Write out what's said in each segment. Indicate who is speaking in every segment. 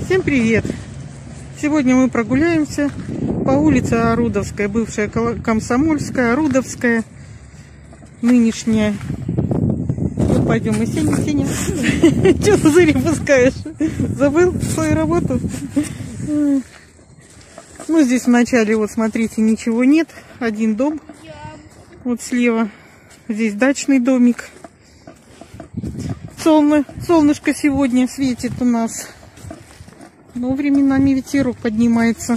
Speaker 1: Всем привет! Сегодня мы прогуляемся по улице Орудовская, бывшая Комсомольская, Орудовская, нынешняя. Вот пойдем мы. Сеня. Че пузыри пускаешь? Забыл свою работу? Ну, здесь вначале, вот смотрите, ничего нет. Один дом. Вот слева. Здесь дачный домик. Солнышко сегодня светит у нас. Но временами ветерок поднимается.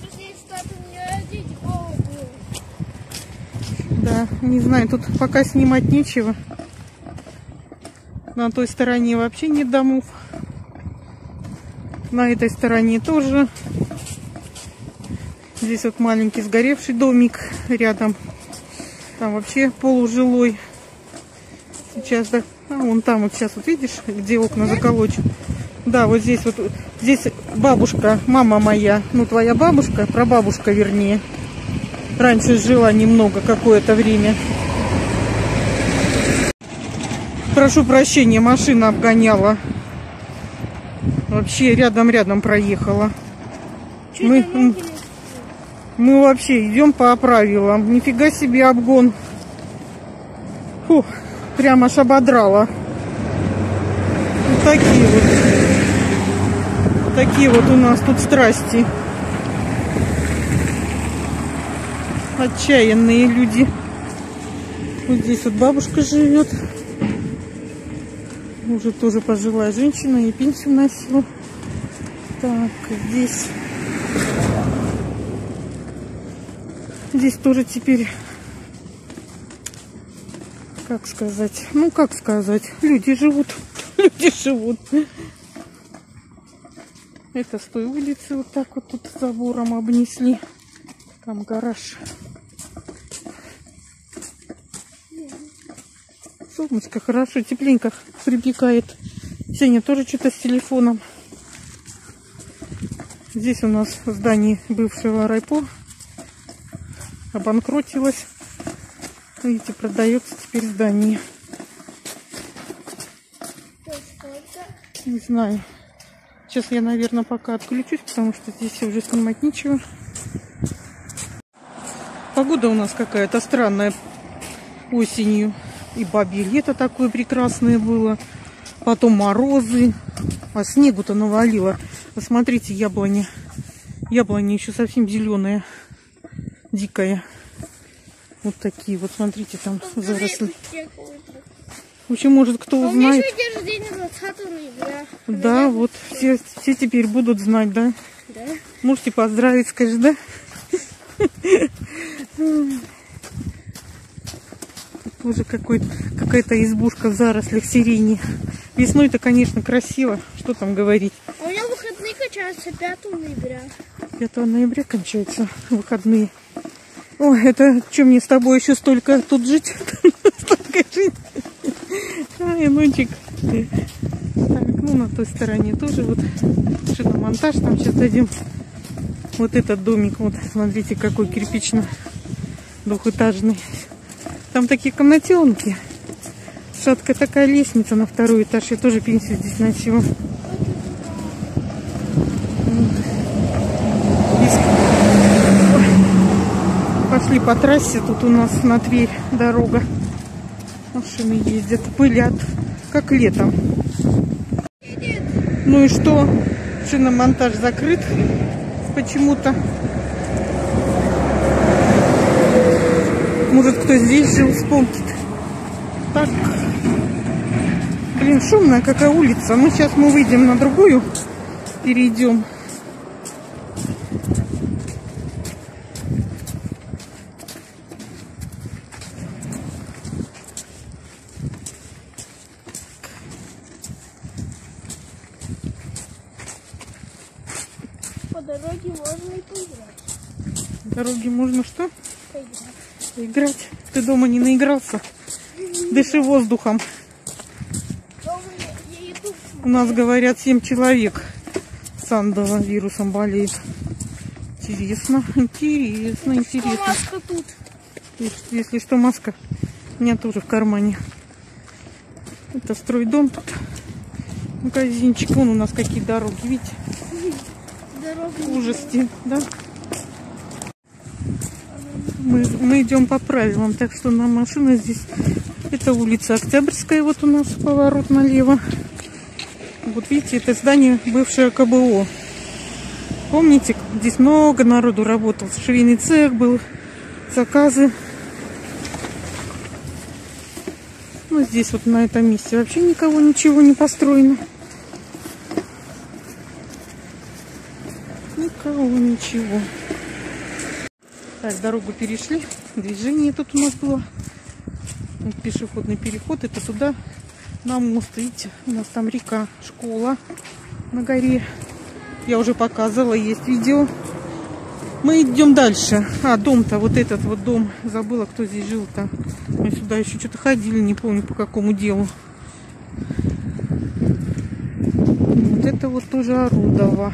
Speaker 1: Да, не знаю, тут пока снимать нечего. На той стороне вообще нет домов. На этой стороне тоже. Здесь вот маленький сгоревший домик рядом. Там вообще полужилой. Сейчас, да. А вон там вот сейчас вот видишь, где окна заколочены. Да, вот здесь вот. Здесь бабушка, мама моя, ну твоя бабушка, прабабушка вернее. Раньше жила немного, какое-то время. Прошу прощения, машина обгоняла. Вообще рядом проехала. Мы вообще идем по правилам. Нифига себе обгон. Фух, прямо аж ободрала. Вот такие вот. Такие вот у нас тут страсти. Отчаянные люди. Вот здесь вот бабушка живет. Уже тоже пожилая женщина и пенсию носила. Так, здесь. Здесь тоже теперь, как сказать, ну как сказать, люди живут. Люди живут. Это с той улицы вот так вот тут забором обнесли. Там гараж. Солнышко хорошо, тепленько припекает. Сеня тоже что-то с телефоном. Здесь у нас здание бывшего райпо обанкротилось. Видите, продается теперь здание. Не знаю. Сейчас я, наверное, пока отключусь, потому что здесь уже снимать нечего. Погода у нас какая-то странная осенью. И бабье лето такое прекрасное было. Потом морозы. А снегу-то навалило. Посмотрите, яблоня. Яблоня еще совсем зеленая. Дикая. Вот такие вот, смотрите, там заросли. В общем, может, кто узнает. Да, вот все теперь будут знать, да? Да. Можете поздравить, скажешь, да? Тоже какая-то избушка в зарослях сирени. Весной-то, конечно, красиво. Что там говорить?
Speaker 2: У меня выходные кончаются 5 ноября.
Speaker 1: 5 ноября кончаются выходные. Ой, это что мне с тобой еще столько тут жить? Столько жить. Ай, ночик. Так, ну на той стороне тоже вот шиномонтаж. Там сейчас дойдем. Вот этот домик, вот смотрите, какой кирпично-двухэтажный. Там такие комнатенки. Шаткая такая лестница на 2-й этаж. Я тоже пенсию здесь носила. Пошли по трассе. Тут у нас на Тверь дорога. Машины ездят, пылят, как летом. Ну и что? Шиномонтаж закрыт почему-то. Может, кто здесь жил, вспомнит. Так. Блин, шумная какая улица. Ну, сейчас мы выйдем на другую. Перейдем.
Speaker 2: По дороге можно и поиграть.
Speaker 1: По дороге можно что?
Speaker 2: Поиграть.
Speaker 1: Играть. Ты дома не наигрался? Дыши воздухом. У нас, говорят, 7 человек с Андова вирусом болеет. Интересно, интересно.
Speaker 2: Что, маска тут?
Speaker 1: Если что, маска у меня тоже в кармане. Это стройдом тут. Магазинчик. Вон у нас какие дороги, видите?
Speaker 2: дорогу.
Speaker 1: ужасти, да? Мы идем по правилам, так что нам машина здесь. Это улица Октябрьская, вот у нас поворот налево. Вот видите, это здание бывшее КБО. Помните, здесь много народу работал. Швейный цех был, заказы. Ну, здесь вот на этом месте вообще никого ничего не построено. Никого ничего. Так, дорогу перешли. Движение тут у нас было. Вот пешеходный переход. Это туда, на мост. Видите, у нас там река, школа на горе. Я уже показывала, есть видео. Мы идем дальше. А, дом-то, вот этот вот дом. Забыла, кто здесь жил-то. Мы сюда еще что-то ходили, не помню по какому делу. Вот это вот тоже Орудово.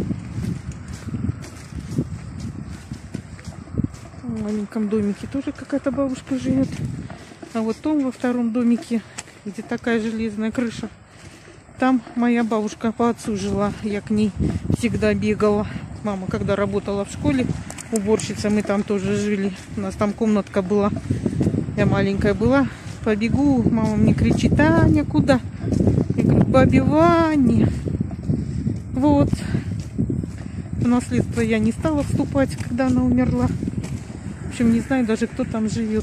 Speaker 1: В маленьком домике тоже какая-то бабушка живет. А вот том во втором домике, где такая железная крыша, там моя бабушка по отцу жила. Я к ней всегда бегала. Мама, когда работала в школе, уборщица, мы там тоже жили. У нас там комнатка была. Я маленькая была. Побегу, мама мне кричит: Таня, куда? Я говорю: к бабе Ване. Вот. В наследство я не стала вступать, когда она умерла. В общем, не знаю даже, кто там живет.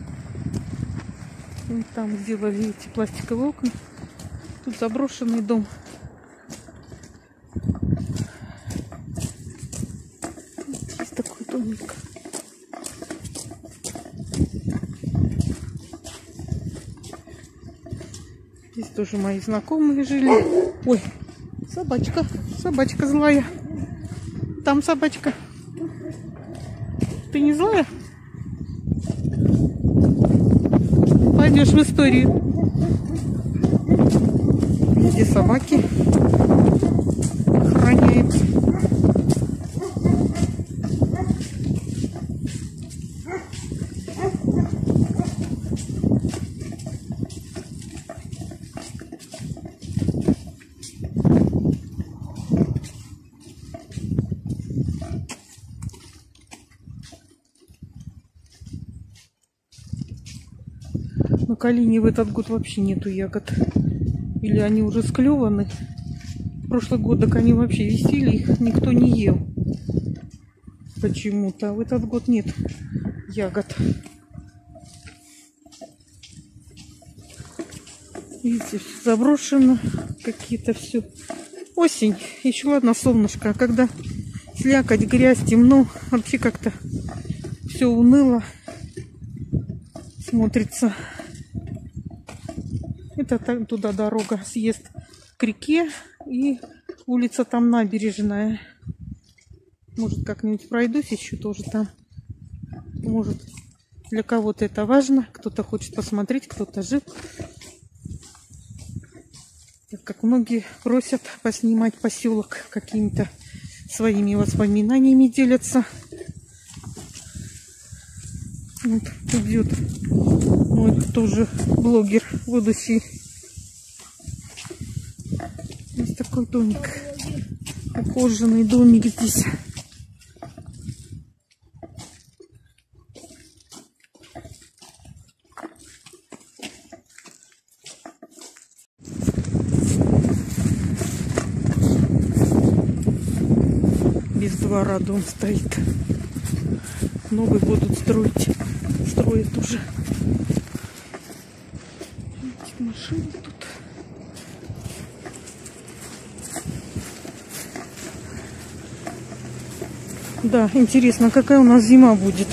Speaker 1: И там сделали эти пластиковые окна. Тут заброшенный дом. Есть такой домик. Здесь тоже мои знакомые жили. Ой, собачка. Собачка злая. Там собачка. Ты не злая? Пойдешь в историю. Везде собаки охраняют. На Калине в этот год вообще нету ягод. Или они уже склеваны. В прошлый год так они вообще висели, их никто не ел. Почему-то. А в этот год нет ягод. Видите, заброшено. Какие-то все. Осень. Еще ладно, солнышко. А когда слякоть, грязь, темно, вообще как-то все уныло смотрится. Это там, туда дорога, съезд к реке, и улица там набережная. Может, как-нибудь пройдусь еще тоже там. Может, для кого-то это важно, кто-то хочет посмотреть, кто-то жил. Так как многие просят поснимать поселок, какими-то своими воспоминаниями делятся. Вот идет мой тоже блогер будущий. Есть такой домик. Кожаный домик здесь. Без двора дом стоит. Новый будут строить. Строят уже. Эти машины тут. Да, интересно, какая у нас зима будет.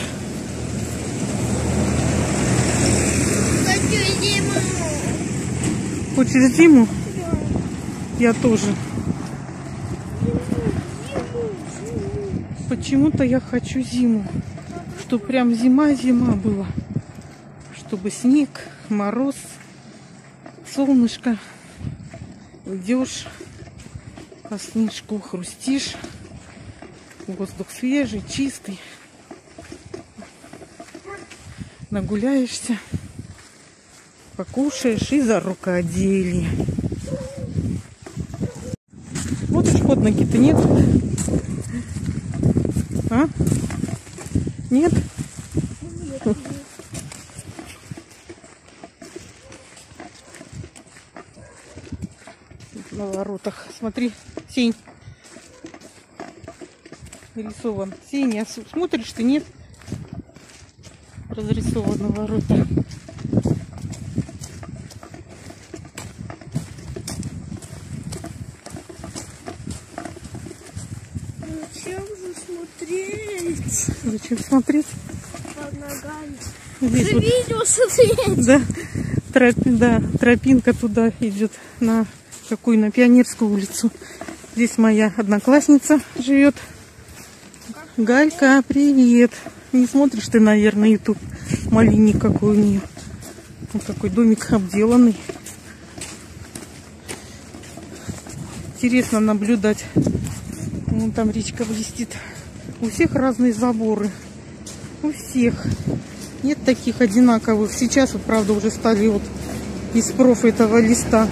Speaker 2: Хочу зиму.
Speaker 1: Хочешь зиму? Я тоже. Почему-то я хочу зиму. Чтобы прям зима-зима была. Чтобы снег, мороз, солнышко. Идешь по снежку, хрустишь. Воздух свежий, чистый. Нагуляешься, покушаешь и за рукоделие. Вот и школа. Пешеходники-то нет? А? Нет? На воротах. Смотри, сень. Рисован. Сень, смотришь ты, нет? Разрисованы ворота.
Speaker 2: Зачем же смотреть?
Speaker 1: Зачем смотреть?
Speaker 2: Под ногами.
Speaker 1: Здесь
Speaker 2: Ты
Speaker 1: вот,
Speaker 2: видео смотреть?
Speaker 1: да, тропинка туда идет на какую? На Пионерскую улицу. Здесь моя одноклассница живет. Галька, привет. Не смотришь ты, наверное, YouTube? Малинник какой у нее. Вот такой домик обделанный. Интересно наблюдать. Вон там речка блестит. У всех разные заборы. У всех. Нет таких одинаковых. Сейчас, вот, правда, уже стали вот из проф этого листа.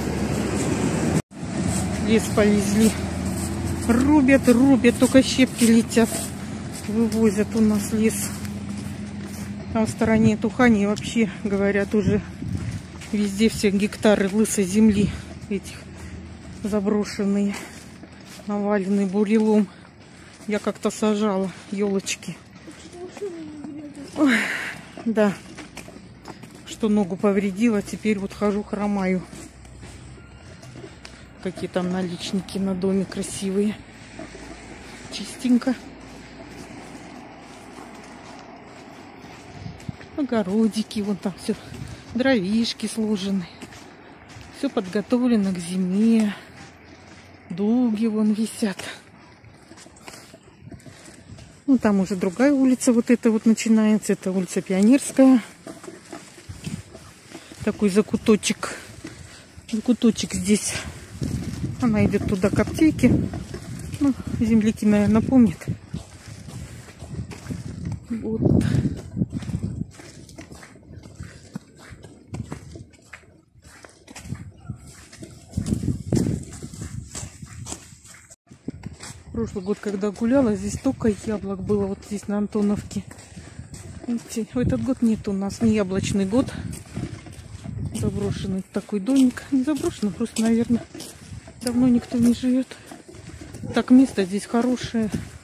Speaker 1: Лес повезли. Рубят, только щепки летят. Вывозят у нас лес. Там в стороне Тухани вообще, говорят, уже везде все гектары лысой земли этих заброшенные, наваленные бурелом. Я как-то сажала елочки. Ой, да. Что ногу повредила, теперь вот хожу, хромаю. Какие там наличники на доме красивые. Чистенько. Огородики, вон там все, дровишки сложены. Все подготовлено к зиме. Дуги вон висят. Ну, там уже другая улица вот эта вот начинается. Это улица Пионерская. Такой закуточек. Закуточек здесь. Она идет туда к аптеке. Ну, земляки, наверное, помнят. Вот. Прошлый год, когда гуляла, здесь только яблок было. Вот здесь на Антоновке. Видите, в этот год нет у нас, не яблочный год. Заброшенный такой домик. Не заброшенный, просто, наверное, давно никто не живет. Так, место здесь хорошее.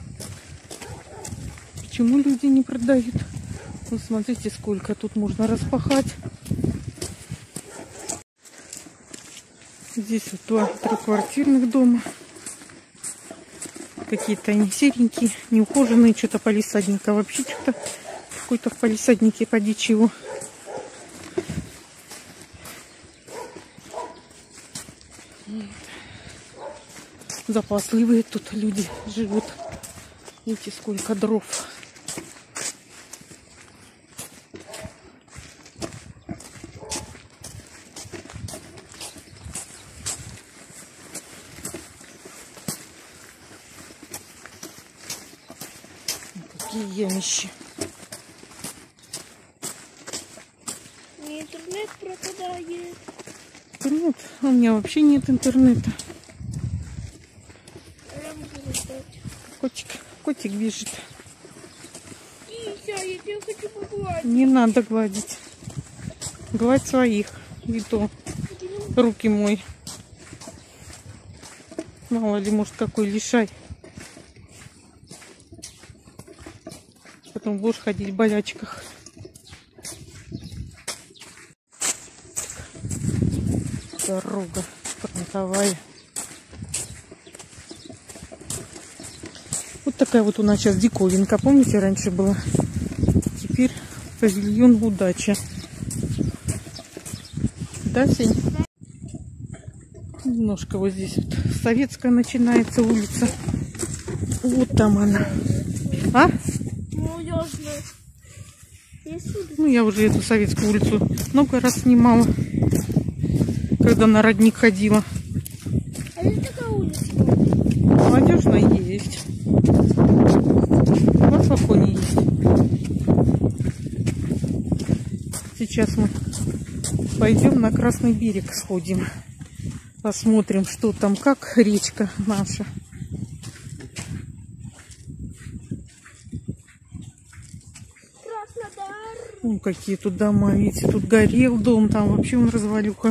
Speaker 1: Почему люди не продают? Вот смотрите, сколько тут можно распахать. Здесь вот 2 трехквартирных дома. Какие-то они серенькие, неухоженные. Что-то палисадника. Вообще что-то какой-то в палисаднике поди чего. Запасливые тут люди живут. Видите, сколько дров. Какие ямищи.
Speaker 2: Мне интернет пропадает.
Speaker 1: Нет, у меня вообще нет интернета. Котик бежит.
Speaker 2: Кися, я тебя хочу погладить.
Speaker 1: Не надо гладить. Гладь своих. И то. Руки мой. Мало ли, может, какой лишай. Потом будешь ходить в болячках. Дорога фронтовая. Вот такая вот у нас сейчас диковинка. Помните, раньше была? Теперь павильон удача. Да, Сень? Немножко вот здесь вот Советская начинается улица. Вот там она. А?
Speaker 2: Ну, ясно.
Speaker 1: Ну, я уже эту Советскую улицу много раз снимала, когда на родник ходила.
Speaker 2: А это такая улица?
Speaker 1: Молодежная есть. В Асфахоне есть. Сейчас мы пойдем на Красный берег сходим. Посмотрим, что там, как речка наша.
Speaker 2: Краснодар.
Speaker 1: Вон какие тут дома, видите, тут горел дом, там вообще он развалюха.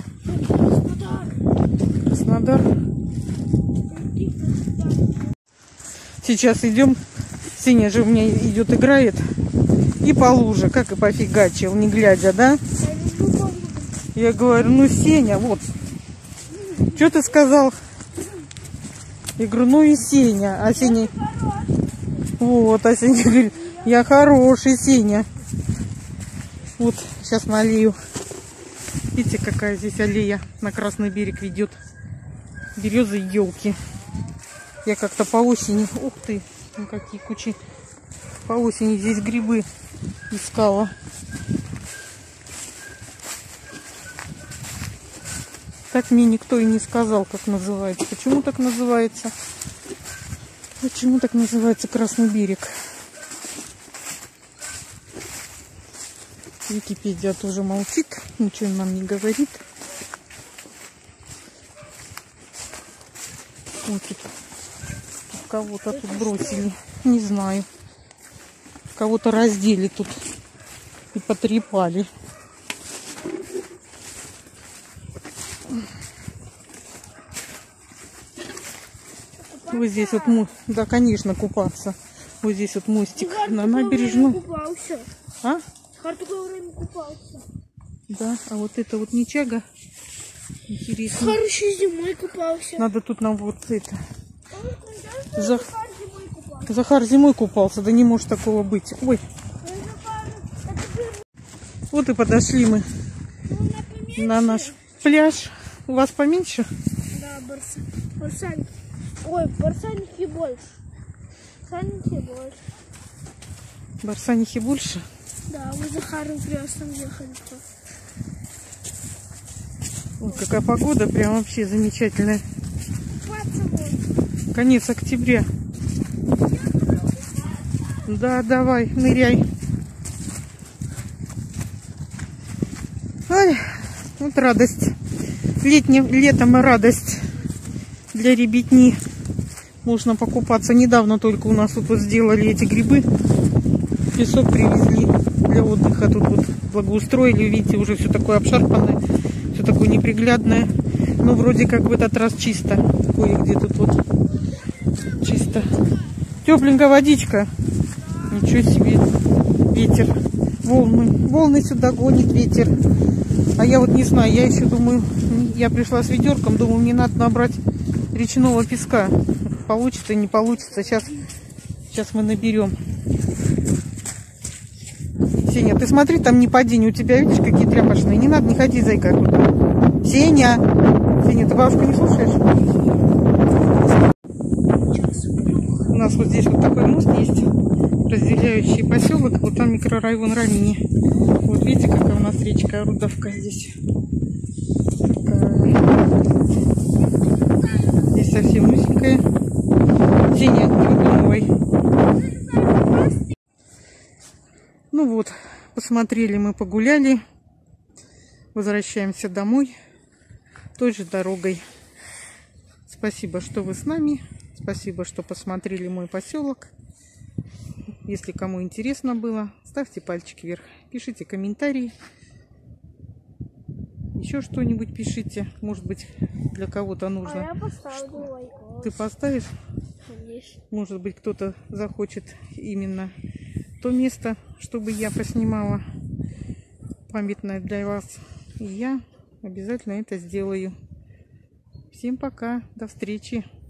Speaker 2: Краснодар.
Speaker 1: Краснодар. Сейчас идем. Сеня же у меня идет, играет. И по луже, как и пофигачил, не глядя, да? Я говорю, ну, Сеня, вот. Что ты сказал? Я говорю, ну и Сеня. А Сеня... Вот, а Сеня говорит, я хороший, Сеня. Вот, сейчас налею. Видите, какая здесь аллея на Красный берег ведет. Березы и елки. Я как-то по осени... Ух ты, ну какие кучи. По осени здесь грибы искала. Так мне никто и не сказал, как называется. Почему так называется? Почему так называется Красный берег? Википедия тоже молчит, ничего нам не говорит. Вот тут кого-то тут бросили, не знаю. Кого-то раздели тут и потрепали. Вот здесь вот, да, конечно, купаться. Вот здесь вот мостик на набережную.
Speaker 2: Купался.
Speaker 1: А?
Speaker 2: Хартуга время купался.
Speaker 1: Да, а вот это вот ничага. Интересно.
Speaker 2: Хороший зимой купался.
Speaker 1: Надо тут нам вот это. Захар зимой купался, да не может такого быть. Ой. Вот и подошли мы на наш пляж. У вас поменьше?
Speaker 2: Да, барсаники. Ой, барсаники больше. Барсаники больше.
Speaker 1: Барсанихи больше?
Speaker 2: Да, мы с Захаром Крестом ехали.
Speaker 1: Ой, какая погода, прям вообще замечательная. Конец октября. Да, давай, ныряй. Ой, вот радость. Летом и радость для ребятни. Можно покупаться. Недавно только у нас тут вот сделали эти грибы. Песок привезли для отдыха. Тут вот благоустроили. Видите, уже все такое обшарпанное. Все такое неприглядное. Но вроде как в этот раз чисто. Кое-где тут вот чисто. Тепленькая водичка. Ничего себе. Ветер. Волны сюда гонит ветер. А я вот не знаю. Я еще думаю, я пришла с ведерком. Думаю, мне надо набрать речного песка. Получится, не получится. Сейчас мы наберем. Сеня, ты смотри, там не падение. У тебя, видишь, какие тряпочные. Не надо, не ходи, зайка, туда. Сеня! Сеня, ты бабушку не слушаешь? У нас вот здесь вот такой мост есть, разделяющий поселок. Вот там микрорайон Ранини. Вот видите, какая у нас речка Рудовка здесь. Здесь совсем узенькая. Сеня, не выдумывай. Ну вот, посмотрели, мы погуляли. Возвращаемся домой той же дорогой. Спасибо, что вы с нами. Спасибо, что посмотрели мой поселок. Если кому интересно было, ставьте пальчики вверх. Пишите комментарии. Еще что-нибудь пишите. Может быть, для кого-то нужно.
Speaker 2: А я поставлю лайк.
Speaker 1: Ты поставишь?
Speaker 2: Конечно.
Speaker 1: Может быть, кто-то захочет именно то место, чтобы я поснимала памятное для вас. И я обязательно это сделаю. Всем пока. До встречи.